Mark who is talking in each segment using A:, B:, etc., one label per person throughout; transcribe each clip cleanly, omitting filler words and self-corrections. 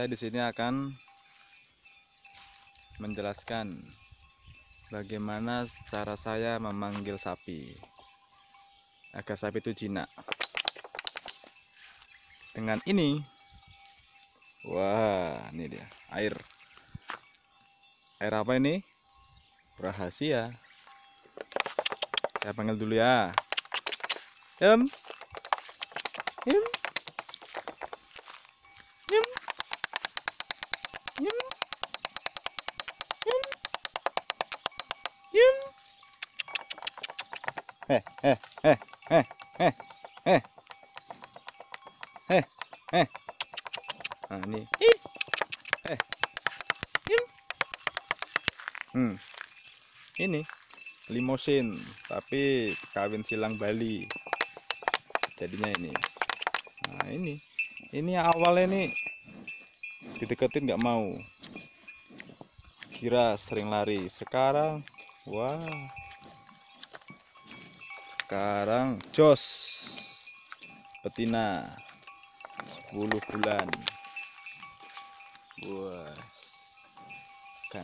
A: di sini akan menjelaskan bagaimana cara saya memanggil sapi agar sapi itu jinak. Dengan ini, wah, ini dia air. Air apa ini? Rahasia. Saya panggil dulu ya. Yum. Yum. Yum. Yum. Yum. Yum. Eh, eh, eh, eh, eh, eh, eh, eh. Nah, ini. Eh. Yum. Ini limosin, tapi kawin silang Bali. Jadinya ini. Nah, ini awalnya nih dideketin nggak mau, kira sering lari. Sekarang wah, sekarang jos betina 10 bulan. Wah, kan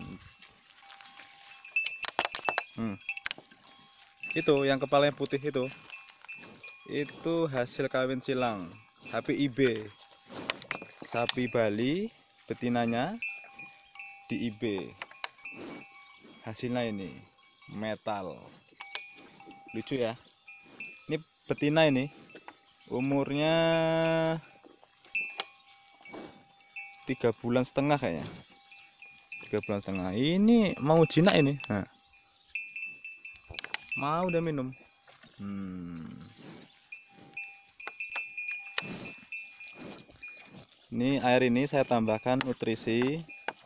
A: itu yang kepalanya putih itu hasil kawin silang sapi IB, sapi Bali betinanya di IB. Hasilnya ini metal, lucu ya. Ini betina, ini umurnya 3,5 bulan kayaknya, 3,5 bulan. Ini mau jinak ini. Nah, mau udah minum. Ini air ini saya tambahkan nutrisi.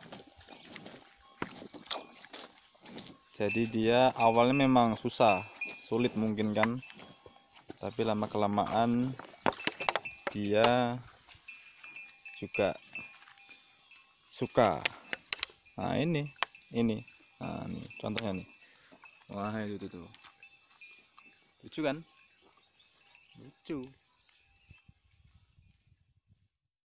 A: Jadi dia awalnya memang sulit mungkin kan, tapi lama kelamaan dia juga suka. Nah, ini nah, ini contohnya nih. Wah, itu tuh lucu kan, lucu.